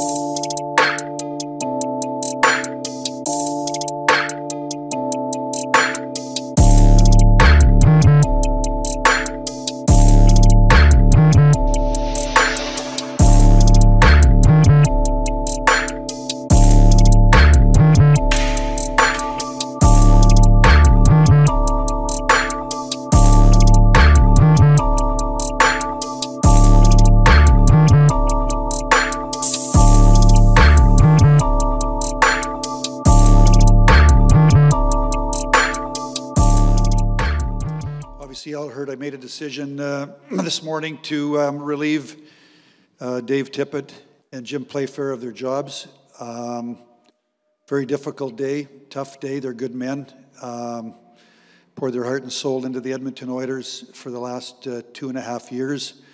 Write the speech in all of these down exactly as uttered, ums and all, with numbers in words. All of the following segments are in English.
You all heard I made a decision uh, this morning to um, relieve uh, Dave Tippet and Jim Playfair of their jobs. Um, very difficult day, tough day. They're good men. Um, poured their heart and soul into the Edmonton Oilers for the last uh, two and a half years.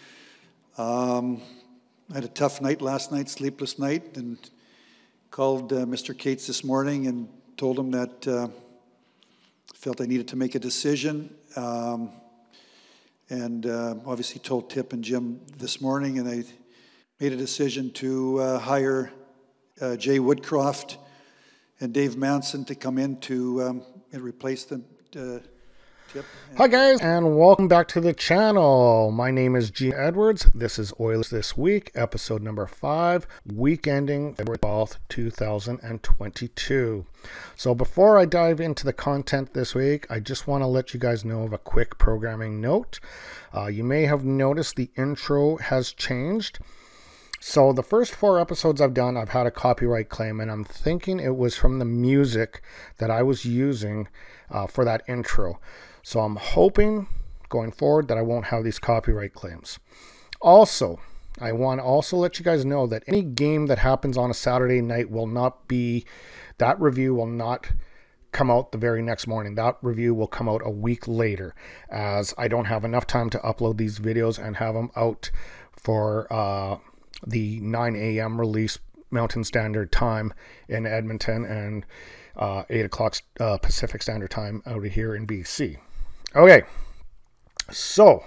Um, I had a tough night last night, sleepless night, and called uh, Mister Cates this morning and told him that uh, felt I needed to make a decision. Um, and uh, obviously told Tip and Jim this morning, and I made a decision to uh, hire uh, Jay Woodcroft and Dave Manson to come in to um, and replace them. Uh, Tip. Hi guys, and welcome back to the channel. My name is Gene Edwards. This is Oilers This Week, episode number five, week ending February twelfth, two thousand twenty-two. So before I dive into the content this week, I just want to let you guys know of a quick programming note. Uh, you may have noticed the intro has changed. So the first four episodes I've done, I've had a copyright claim, and I'm thinking it was from the music that I was using uh, for that intro. So I'm hoping going forward that I won't have these copyright claims. Also, I want to also let you guys know that any game that happens on a Saturday night will not be, that review will not come out the very next morning. That review will come out a week later, as I don't have enough time to upload these videos and have them out for uh, the nine A M release Mountain Standard Time in Edmonton and uh, eight o'clock uh, Pacific Standard Time out of here in B C. Okay, so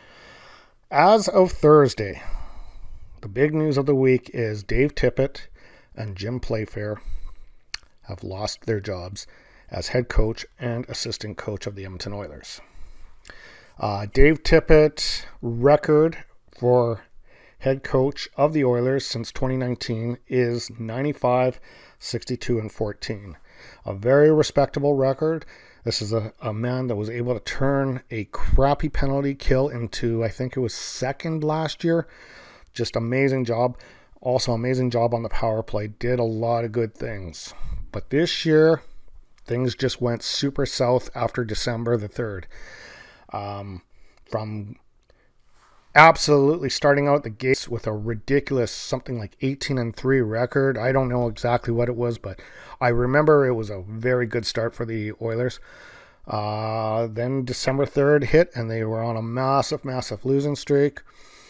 as of Thursday, the big news of the week is Dave Tippet and Jim Playfair have lost their jobs as head coach and assistant coach of the Edmonton Oilers. Uh, Dave Tippet's record for head coach of the Oilers since twenty nineteen is ninety-five, sixty-two, and fourteen. A very respectable record. This is a, a man that was able to turn a crappy penalty kill into, I think it was second last year. Just amazing job. Also amazing job on the power play. Did a lot of good things. But this year, things just went super south after December the third. Um, from absolutely starting out the gates with a ridiculous something like eighteen and three record. I don't know exactly what it was, but I remember it was a very good start for the Oilers. Uh, then December third hit, and they were on a massive, massive losing streak.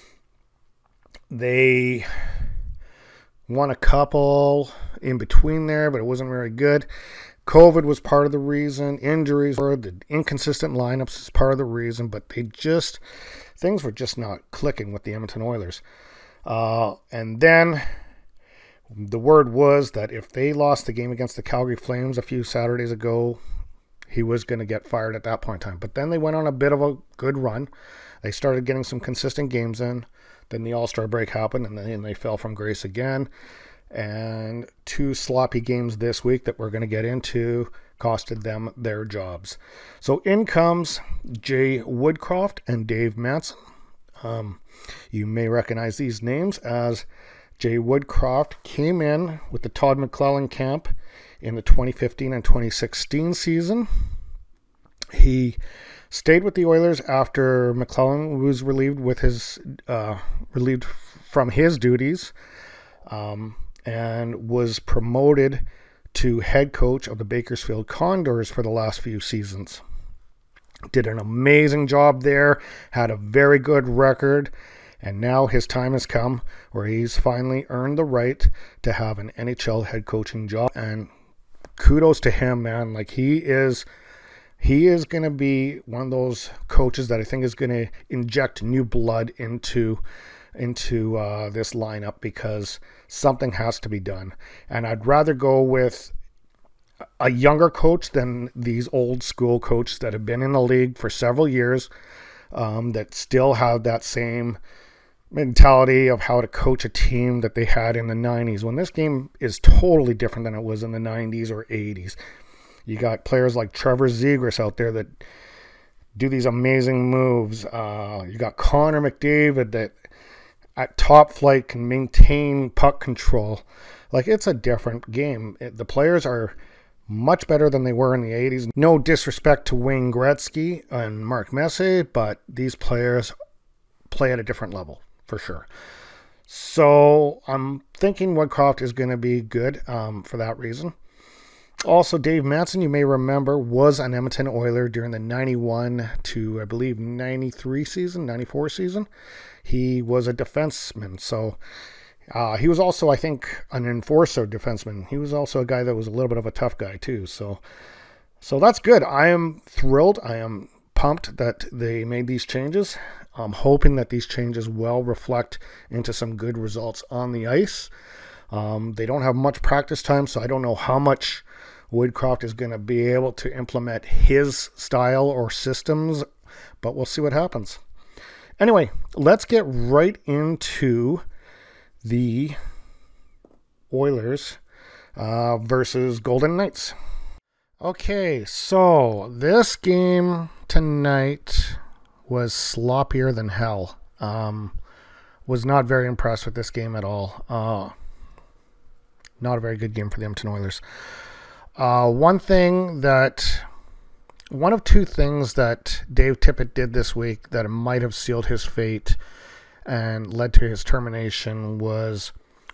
They won a couple in between there, but it wasn't very good. COVID was part of the reason. Injuries were, the inconsistent lineups is part of the reason, but they just, things were just not clicking with the Edmonton Oilers. Uh, and then the word was that if they lost the game against the Calgary Flames a few Saturdays ago, he was going to get fired at that point in time. But then they went on a bit of a good run. They started getting some consistent games in. Then the All-Star break happened, and then they fell from grace again. And two sloppy games this week that we're going to get into costed them their jobs. So in comes Jay Woodcroft and Dave Manson. Um, you may recognize these names, as Jay Woodcroft came in with the Todd McClellan camp in the twenty fifteen and twenty sixteen season. He stayed with the Oilers after McClellan was relieved with his uh, relieved from his duties, um, and was promoted to head coach of the Bakersfield Condors for the last few seasons. Did an amazing job there, had a very good record, and now his time has come where he's finally earned the right to have an N H L head coaching job. And kudos to him, man. Like, he is he is going to be one of those coaches that I think is going to inject new blood into into uh, this lineup because something has to be done. And I'd rather go with a younger coach than these old school coaches that have been in the league for several years, um, that still have that same mentality of how to coach a team that they had in the nineties, when this game is totally different than it was in the nineties or eighties. You got players like Trevor Zegras out there that do these amazing moves. Uh, you got Connor McDavid that at top flight can maintain puck control. Like, it's a different game. It, the players are much better than they were in the eighties. No disrespect to Wayne Gretzky and Mark Messier, but these players play at a different level for sure. So I'm thinking Woodcroft is going to be good um, for that reason. Also, Dave Manson, you may remember, was an Edmonton Oiler during the ninety-one to, I believe, ninety-three season, ninety-four season. He was a defenseman, so uh, he was also, I think, an enforcer defenseman. He was also a guy that was a little bit of a tough guy, too. So, so that's good. I am thrilled. I am pumped that they made these changes. I'm hoping that these changes will reflect into some good results on the ice. Um, they don't have much practice time, so I don't know how much Woodcroft is going to be able to implement his style or systems, but we'll see what happens. Anyway, let's get right into the Oilers uh, versus Golden Knights. Okay, so this game tonight was sloppier than hell. Um, was not very impressed with this game at all. Uh, not a very good game for the Edmonton Oilers. Uh, one thing that, one of two things that Dave Tippet did this week that might have sealed his fate and led to his termination was,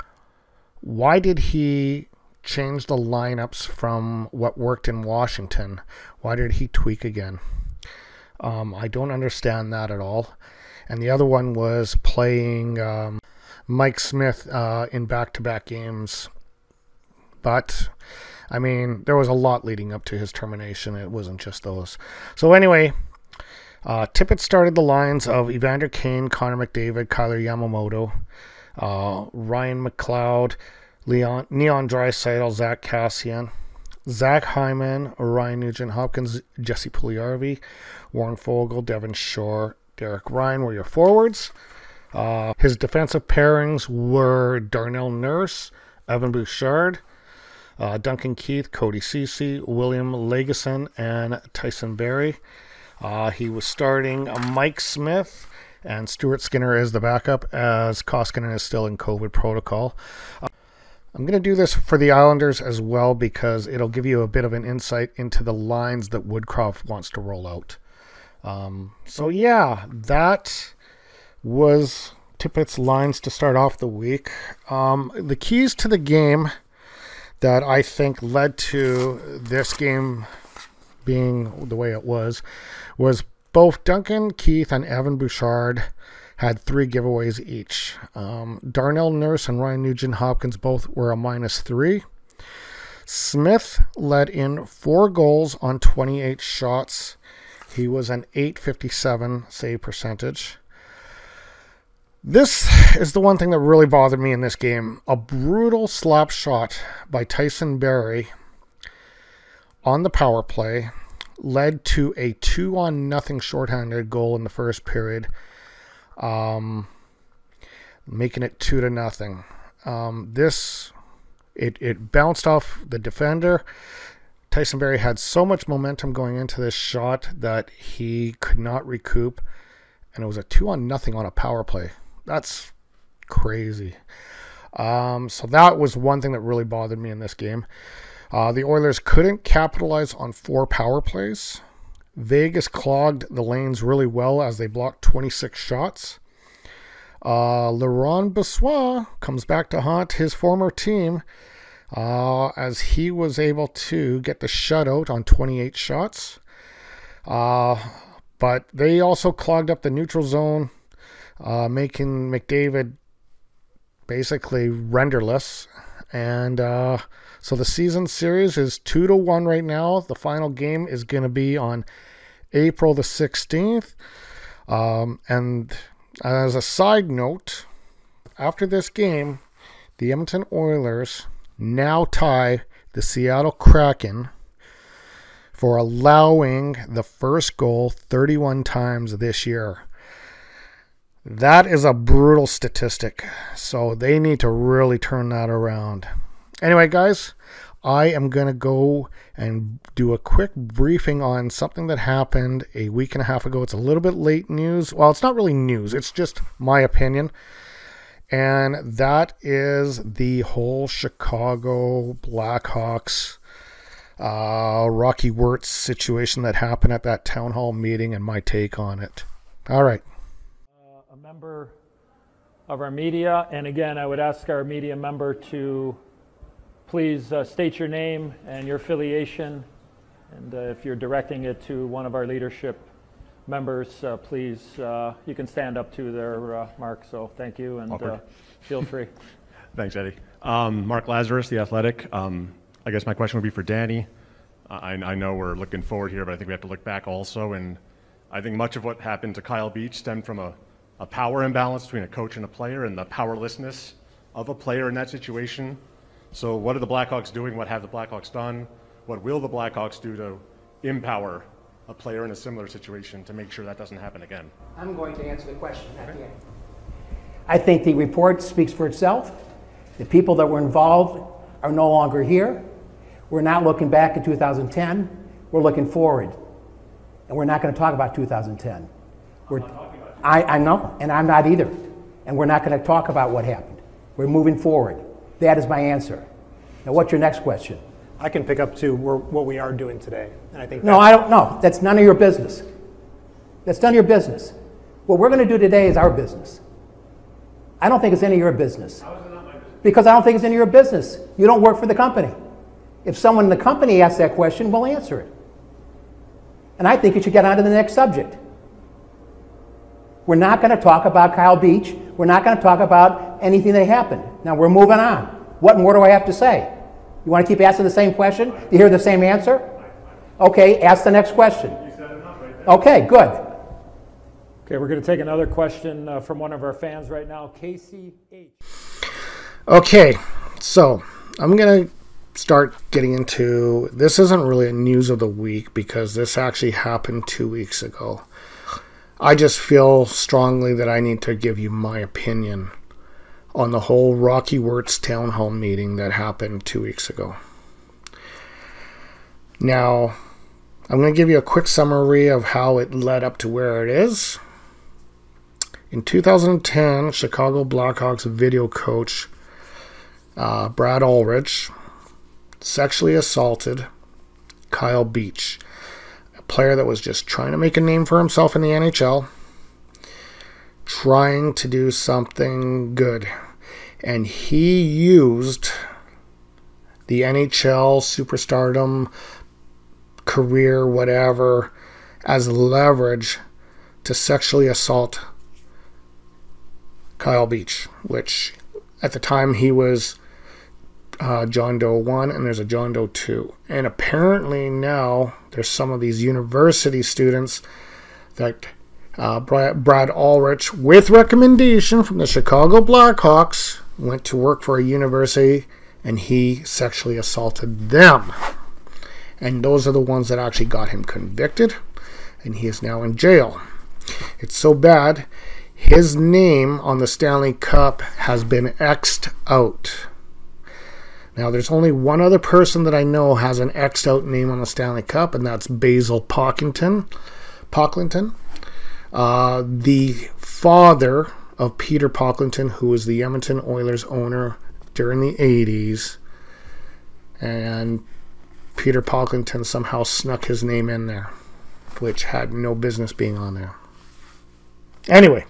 why did he change the lineups from what worked in Washington? Why did he tweak again? Um, I don't understand that at all. And the other one was playing um, Mike Smith uh, in back-to-back games. But, I mean, there was a lot leading up to his termination. It wasn't just those. So anyway, uh, Tippett started the lines of Evander Kane, Connor McDavid, Kyler Yamamoto, uh, Ryan McLeod, Leon, Neon Draisaitl, Zach Kassian, Zach Hyman, Ryan Nugent-Hopkins, Jesse Puljujarvi, Warren Foegele, Devin Shore, Derek Ryan were your forwards. Uh, his defensive pairings were Darnell Nurse, Evan Bouchard, uh, Duncan Keith, Cody Ceci, William Lagesson, and Tyson Barrie. Uh, he was starting Mike Smith and Stuart Skinner as the backup, as Koskinen is still in COVID protocol. Uh, I'm going to do this for the Islanders as well because it'll give you a bit of an insight into the lines that Woodcroft wants to roll out. Um, so yeah, that was Tippet's lines to start off the week. Um, the keys to the game that I think led to this game being the way it was, was both Duncan Keith and Evan Bouchard had three giveaways each. Um, Darnell Nurse and Ryan Nugent-Hopkins both were a minus three. Smith led in four goals on twenty-eight shots. He was an eight fifty-seven save percentage. This is the one thing that really bothered me in this game. A brutal slap shot by Tyson Barrie on the power play led to a two on nothing shorthanded goal in the first period, um, making it two to nothing. Um, this, it, it bounced off the defender. Tyson Barrie had so much momentum going into this shot that he could not recoup, and it was a two on nothing on a power play. That's crazy. Um, so that was one thing that really bothered me in this game. Uh, the Oilers couldn't capitalize on four power plays. Vegas clogged the lanes really well as they blocked twenty-six shots. Uh, Laurent Brossoit comes back to haunt his former team uh, as he was able to get the shutout on twenty-eight shots. Uh, but they also clogged up the neutral zone, uh, making McDavid basically renderless. And uh, so the season series is two to one right now. The final game is going to be on April the sixteenth. Um, and As a side note, after this game, the Edmonton Oilers now tie the Seattle Kraken for allowing the first goal thirty-one times this year. That is a brutal statistic, so they need to really turn that around. Anyway, guys, I am going to go and do a quick briefing on something that happened a week and a half ago. It's a little bit late news. Well, it's not really news. It's just my opinion. And that is the whole Chicago Blackhawks, uh, Rocky Wirtz situation that happened at that town hall meeting and my take on it. All right. Uh, a member of our media, and again, I would ask our media member to please uh, state your name and your affiliation, and uh, if you're directing it to one of our leadership members, uh, please, uh, you can stand up to their uh, mark, so thank you, and uh, feel free. Thanks, Eddie. Um, Mark Lazarus, The Athletic. Um, I guess my question would be for Danny. I, I know we're looking forward here, but I think we have to look back also, and I think much of what happened to Kyle Beach stemmed from a, a power imbalance between a coach and a player, and the powerlessness of a player in that situation. So what are the Blackhawks doing? What have the Blackhawks done? What will the Blackhawks do to empower a player in a similar situation to make sure that doesn't happen again? I'm going to answer the question at the end. I think the report speaks for itself. The people that were involved are no longer here. We're not looking back at two thousand ten. We're looking forward. And we're not going to talk about two thousand ten. We're, I'm not talking about I, I know, and I'm not either. And we're not going to talk about what happened. We're moving forward. That is my answer. Now, what's your next question? I can pick up to what we are doing today, and I think no, I don't know. That's none of your business. That's none of your business. What we're going to do today is our business. I don't think it's any of your business. How is it not my business? Because I don't think it's any of your business. You don't work for the company. If someone in the company asks that question, we'll answer it. And I think you should get on to the next subject. We're not going to talk about Kyle Beach. We're not going to talk about anything that happened. Now, we're moving on. What more do I have to say? You want to keep asking the same question? Do you hear the same answer? Okay, ask the next question. Okay, good. Okay, we're going to take another question uh, from one of our fans right now, Casey H. Okay, so I'm going to start getting into, this isn't really a news of the week because this actually happened two weeks ago. I just feel strongly that I need to give you my opinion on the whole Rocky Wirtz town hall meeting that happened two weeks ago. Now, I'm going to give you a quick summary of how it led up to where it is. In two thousand ten, Chicago Blackhawks video coach uh, Brad Ulrich sexually assaulted Kyle Beach, a player that was just trying to make a name for himself in the N H L, trying to do something good. And he used the N H L superstardom, career, whatever, as leverage to sexually assault Kyle Beach, which at the time he was uh, John Doe one and there's a John Doe two. And apparently now there's some of these university students that uh, Brad Ulrich, with recommendation from the Chicago Blackhawks, went to work for a university and he sexually assaulted them. And those are the ones that actually got him convicted, and he is now in jail. It's so bad, his name on the Stanley Cup has been X'd out. Now, there's only one other person that I know has an X'd out name on the Stanley Cup, and that's Basil Pocklington. Pocklington. Uh, the father of Peter Pocklington, who was the Edmonton Oilers owner during the eighties. And Peter Pocklington somehow snuck his name in there, which had no business being on there. Anyway,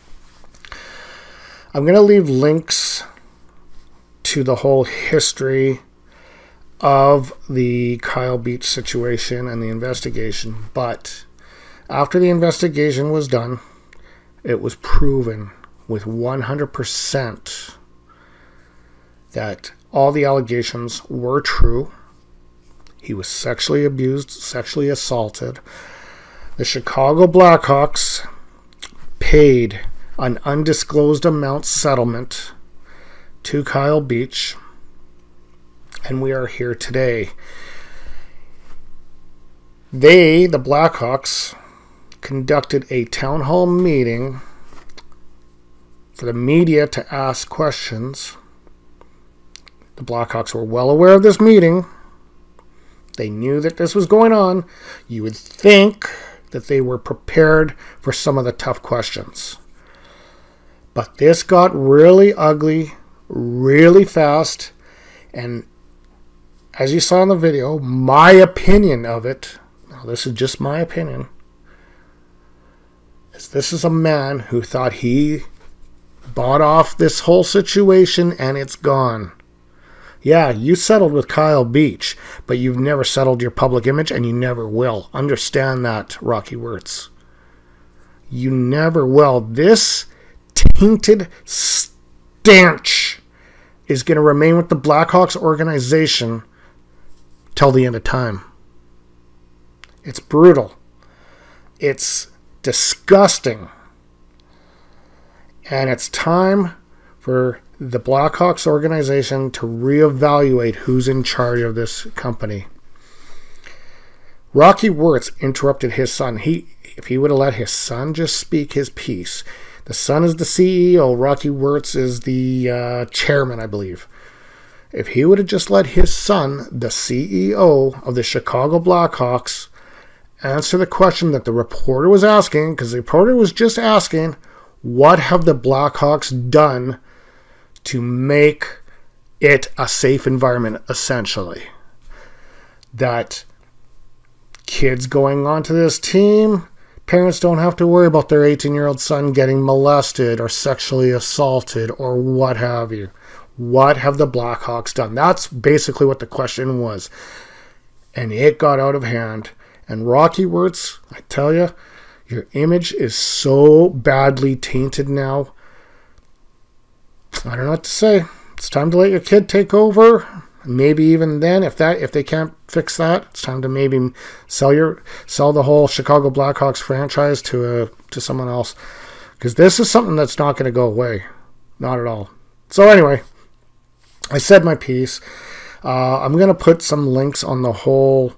I'm going to leave links to the whole history of the Kyle Beach situation and the investigation. But after the investigation was done, it was proven with one hundred percent that all the allegations were true. He was sexually abused, sexually assaulted. The Chicago Blackhawks paid an undisclosed amount settlement to Kyle Beach, and we are here today. They, the Blackhawks, conducted a town hall meeting for the media to ask questions. The Blackhawks were well aware of this meeting. They knew that this was going on. You would think that they were prepared for some of the tough questions. But this got really ugly, really fast, and as you saw in the video, my opinion of it, now this is just my opinion, is this is a man who thought he bought off this whole situation and it's gone. Yeah, you settled with Kyle Beach, but you've never settled your public image, and you never will. Understand that, Rocky Wirtz. You never will. This tainted stench is going to remain with the Blackhawks organization till the end of time. It's brutal. It's disgusting. And it's time for the Blackhawks organization to reevaluate who's in charge of this company. Rocky Wirtz interrupted his son. He, if he would have let his son just speak his piece. The son is the C E O. Rocky Wirtz is the uh, chairman, I believe. If he would have just let his son, the C E O of the Chicago Blackhawks, answer the question that the reporter was asking, because the reporter was just asking, what have the Blackhawks done to make it a safe environment, essentially? That kids going onto this team, parents don't have to worry about their eighteen-year-old son getting molested or sexually assaulted or what have you. What have the Blackhawks done? That's basically what the question was. And it got out of hand. And Rocky Wirtz, I tell you, your image is so badly tainted now. I don't know what to say. It's time to let your kid take over. Maybe even then, if that if they can't fix that, it's time to maybe sell your sell the whole Chicago Blackhawks franchise to a, to someone else, because this is something that's not going to go away, not at all. So anyway, I said my piece. Uh, I'm going to put some links on the whole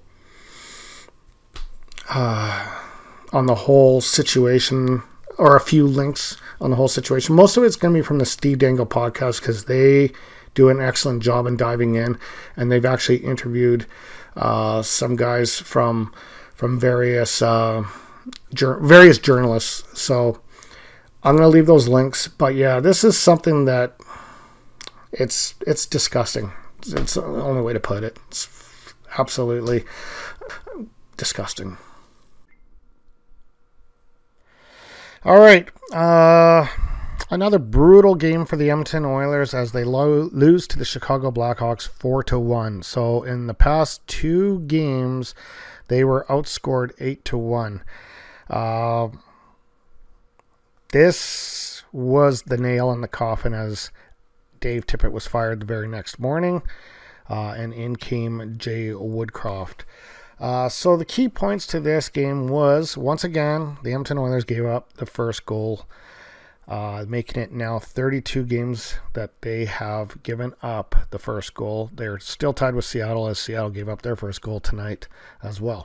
uh, on the whole situation, or a few links on the whole situation. Most of it's going to be from the Steve Dangle podcast, because they do an excellent job in diving in, and they've actually interviewed uh, some guys from from various uh, jur- various journalists. So I'm going to leave those links. But yeah, this is something that it's it's disgusting. It's, it's the only way to put it. It's absolutely disgusting. All right, uh, another brutal game for the Edmonton Oilers as they lo- lose to the Chicago Blackhawks four to one. So in the past two games, they were outscored eight to one. Uh, this was the nail in the coffin as Dave Tippet was fired the very next morning, uh, and in came Jay Woodcroft. Uh, so the key points to this game was, once again, the Edmonton Oilers gave up the first goal, uh, making it now thirty-two games that they have given up the first goal. They're still tied with Seattle, as Seattle gave up their first goal tonight as well.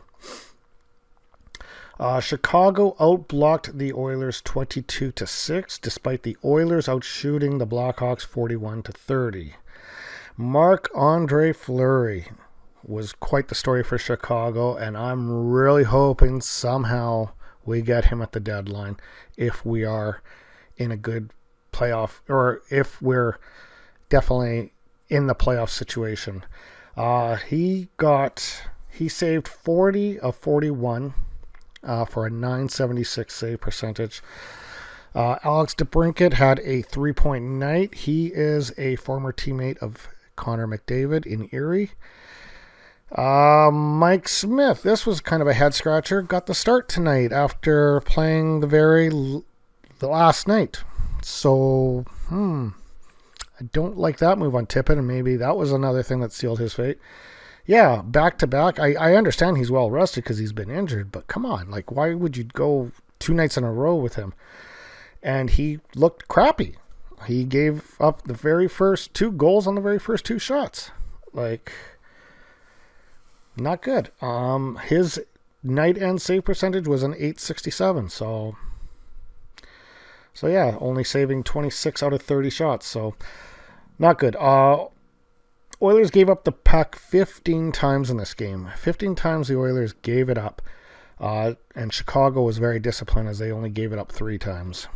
Uh, Chicago outblocked the Oilers twenty-two to six, despite the Oilers outshooting the Blackhawks forty-one to thirty. Marc-Andre Fleury was quite the story for Chicago, and I'm really hoping somehow we get him at the deadline if we are in a good playoff, or if we're definitely in the playoff situation. Uh, he got, he saved forty of forty-one uh, for a nine seventy-six save percentage. Uh, Alex DeBrincat had a three-point night. He is a former teammate of Connor McDavid in Erie. Uh, Mike Smith, this was kind of a head scratcher, got the start tonight after playing the very l- the last night. So, hmm, I don't like that move on Tippet, and maybe that was another thing that sealed his fate. Yeah, back to back. I, I understand he's well rested because he's been injured, but come on, like, why would you go two nights in a row with him? and he looked crappy. He gave up the very first two goals on the very first two shots. Like, not good. Um, his night end save percentage was an eight sixty-seven. So, so yeah, only saving twenty-six out of thirty shots. So, not good. Uh, Oilers gave up the puck fifteen times in this game. fifteen times the Oilers gave it up. Uh, and Chicago was very disciplined as they only gave it up three times.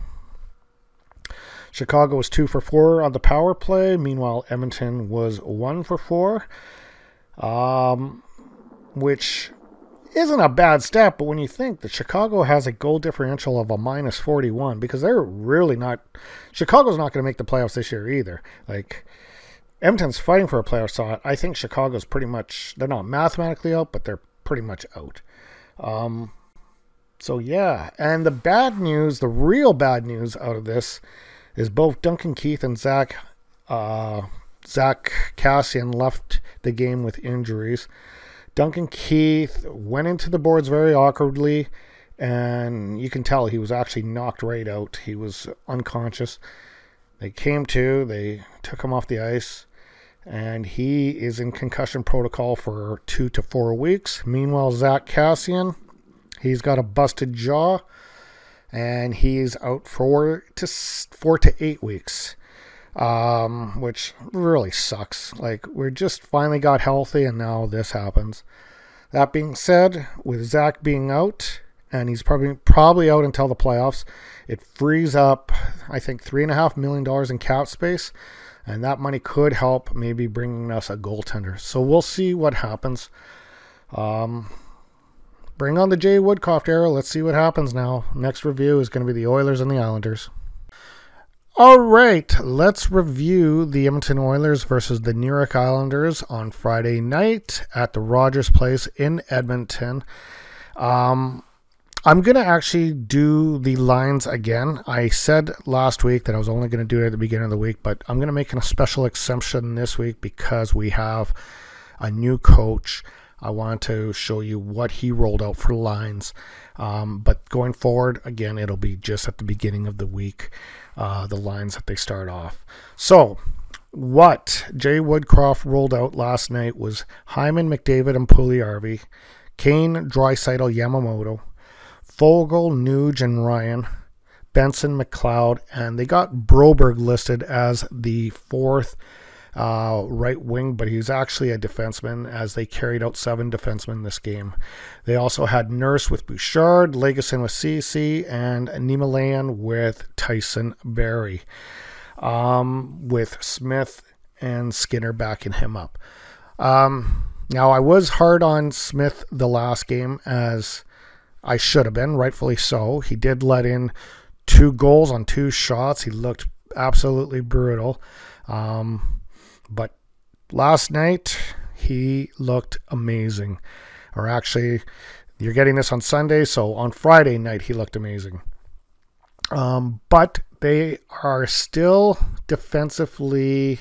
Chicago was two for four on the power play. Meanwhile, Edmonton was one for four, um, which isn't a bad stat. But when you think that Chicago has a goal differential of a minus forty-one, because they're really not, Chicago's not going to make the playoffs this year either. Like, Edmonton's fighting for a playoff spot. I think Chicago's pretty much, they're not mathematically out, but they're pretty much out. Um, so yeah, and the bad news, the real bad news out of this is both Duncan Keith and Zach uh, Zach Kassian left the game with injuries. Duncan Keith went into the boards very awkwardly, and you can tell he was actually knocked right out. He was unconscious. They came to, they took him off the ice, and he is in concussion protocol for two to four weeks. Meanwhile, Zach Kassian, he's got a busted jaw, and he's out four to four to eight weeks, um, which really sucks. Like, we're just finally got healthy, and now this happens. That being said, with Zach being out, and he's probably probably out until the playoffs, it frees up, I think, three and a half million dollars in cap space, and that money could help maybe bringing us a goaltender. So we'll see what happens. Um. Bring on the Jay Woodcroft era. Let's see what happens now. Next review is going to be the Oilers and the Islanders. All right, let's review the Edmonton Oilers versus the New York Islanders on Friday night at the Rogers Place in Edmonton. Um, I'm going to actually do the lines again. I said last week that I was only going to do it at the beginning of the week, but I'm going to make a special exception this week because we have a new coach. I wanted to show you what he rolled out for lines. Um, but going forward, again, it'll be just at the beginning of the week, uh, the lines that they start off. So what Jay Woodcroft rolled out last night was Hyman, McDavid, and Puljujarvi, Kane, Draisaitl, Yamamoto, Fogle, Nuge, and Ryan, Benson, McLeod, and they got Broberg listed as the fourth Uh, right wing, but he's actually a defenseman as they carried out seven defensemen this game. They also had Nurse with Bouchard, Legason with C C, and Niemelayan with Tyson Barrie, um, with Smith and Skinner backing him up. Um, now, I was hard on Smith the last game, as I should have been, rightfully so. He did let in two goals on two shots. He looked absolutely brutal. Um, But last night, he looked amazing. Or actually, you're getting this on Sunday, so on Friday night, he looked amazing. Um, but they are still defensively,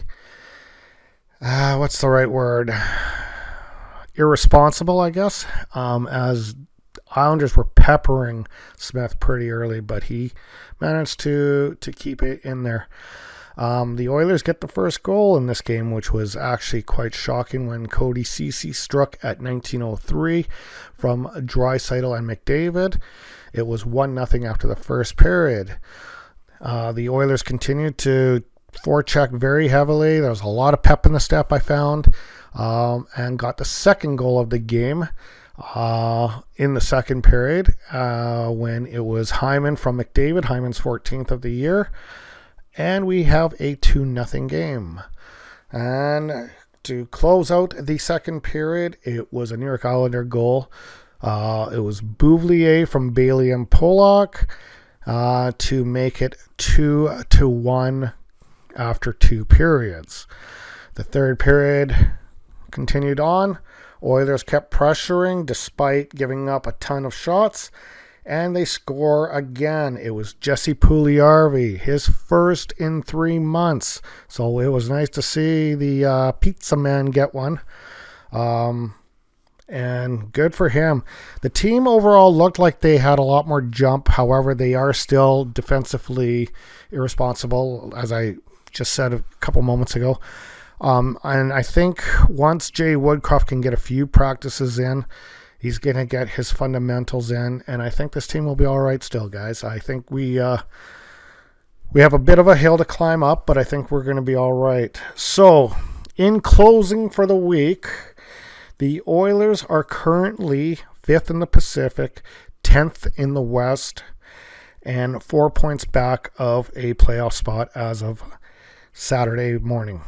uh, what's the right word? Irresponsible, I guess, um, as Islanders were peppering Smith pretty early, but he managed to, to keep it in there. Um, the Oilers get the first goal in this game, which was actually quite shocking when Cody Ceci struck at nineteen oh three from Draisaitl and McDavid. It was one nothing after the first period. Uh, the Oilers continued to forecheck very heavily. There was a lot of pep in the step, I found, um, and got the second goal of the game uh, in the second period uh, when it was Hyman from McDavid, Hyman's fourteenth of the year. And we have a two nothing game. And to close out the second period, it was a New York Islander goal. Uh, it was Bouvier from Bailey and Pollock uh, to make it two to one after two periods. The third period continued on. Oilers kept pressuring despite giving up a ton of shots. And they score again. It was Jesse Puljujarvi, his first in three months. So it was nice to see the uh, pizza man get one. Um, and good for him. The team overall looked like they had a lot more jump. However, they are still defensively irresponsible, as I just said a couple moments ago. Um, and I think once Jay Woodcroft can get a few practices in, he's going to get his fundamentals in, and I think this team will be all right still, guys. I think we uh, we have a bit of a hill to climb up, but I think we're going to be all right. So, in closing for the week, the Oilers are currently fifth in the Pacific, tenth in the West, and four points back of a playoff spot as of Saturday morning.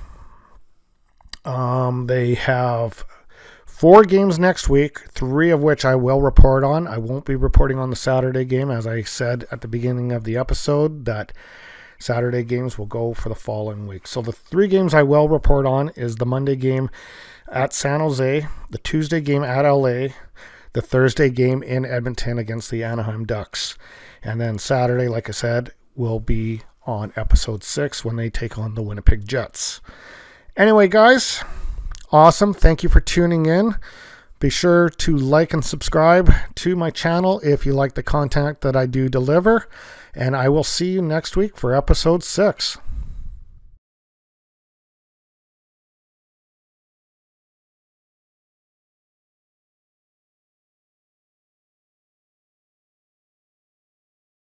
Um, they have four games next week, three of which I will report on. I won't be reporting on the Saturday game, as I said at the beginning of the episode, that Saturday games will go for the following week. So the three games I will report on is the Monday game at San Jose, the Tuesday game at L A, the Thursday game in Edmonton against the Anaheim Ducks. And then Saturday, like I said, will be on episode six when they take on the Winnipeg Jets. Anyway, guys, awesome. Thank you for tuning in. Be sure to like and subscribe to my channel if you like the content that I do deliver. And I will see you next week for episode six.